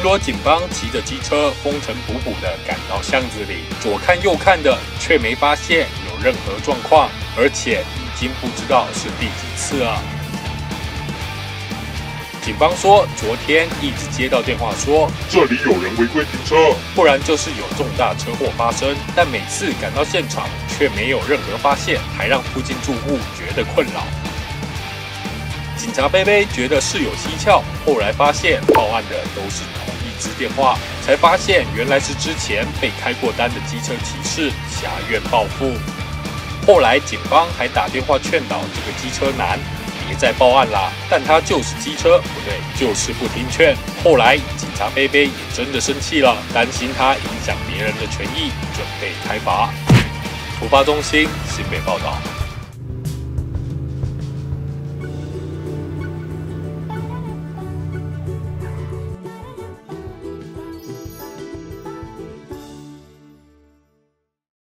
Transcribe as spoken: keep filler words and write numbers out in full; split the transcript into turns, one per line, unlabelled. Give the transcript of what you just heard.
罗警方骑着机车风尘仆仆地赶到巷子里，左看右看的，却没发现有任何状况，而且已经不知道是第几次了。警方说，昨天一直接到电话说
这里有人违规停车，
不然就是有重大车祸发生，但每次赶到现场却没有任何发现，还让附近住户觉得困扰。警察贝贝觉得事有蹊跷，后来发现报案的都是同一支电话，才发现原来是之前被开过单的机车骑士挟怨报复。后来警方还打电话劝导这个机车男别再报案啦，但他就是机车，不对，就是不听劝。后来警察贝贝也真的生气了，担心他影响别人的权益，准备开罚。突发中心新北报道。